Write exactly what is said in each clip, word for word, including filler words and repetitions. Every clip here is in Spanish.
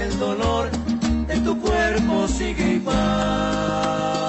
el dolor de tu cuerpo sigue igual.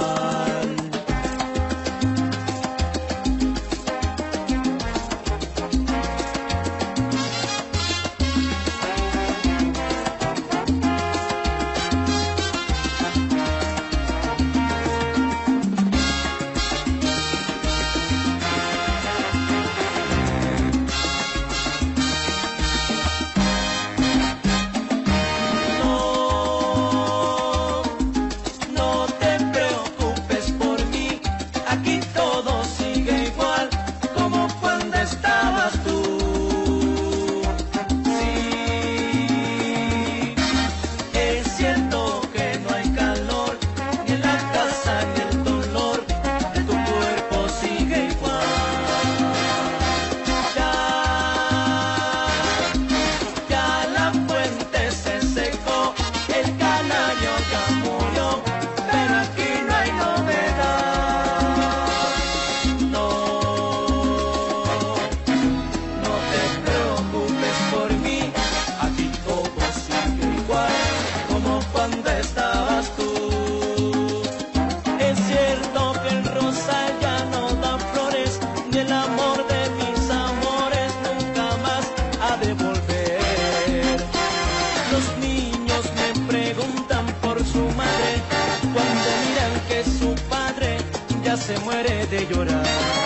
Se muere de llorar.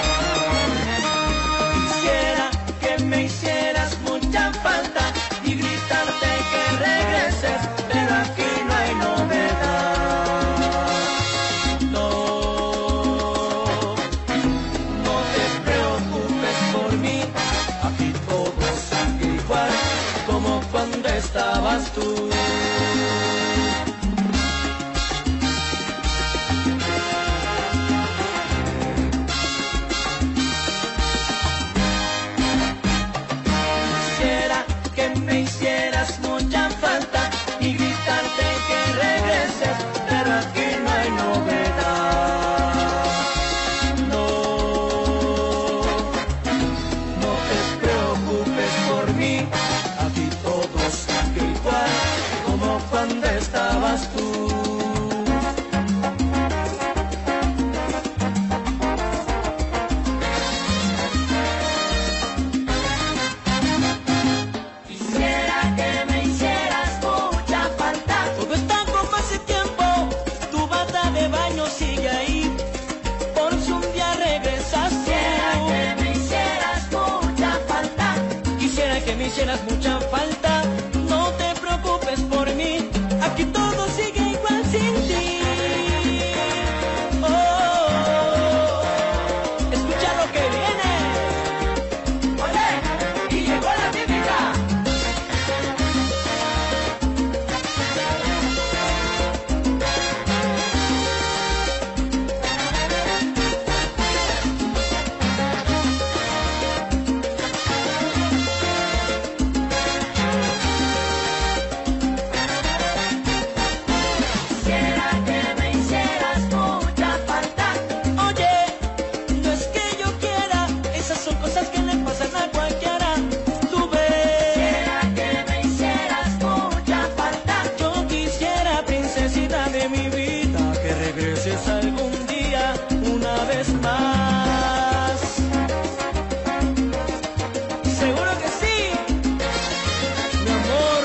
Quisiera que me hicieras mucha falta y gritarte que regreses, pero aquí no hay novedad. No, no te preocupes por mí, aquí todo sigue igual como cuando estabas tú. Hicieras mucha falta, no te preocupes por mí, aquí todo sigue igual sin ti. Oh, escucha lo que viene. ¡Oye! Y llegó la típica. Algún día una vez más. Seguro que sí, mi amor.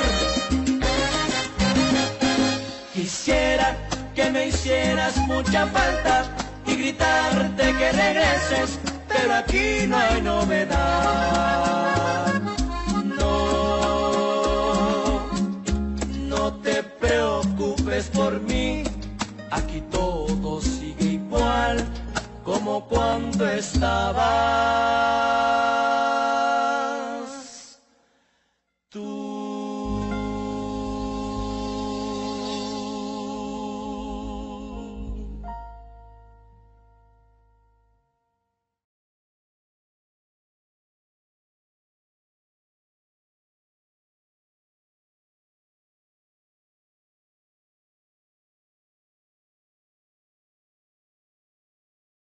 Quisiera que me hicieras mucha falta y gritarte que regreses, pero aquí no hay novedad. No, no te preocupes por mí, aquí todo sigue igual como cuando estaba.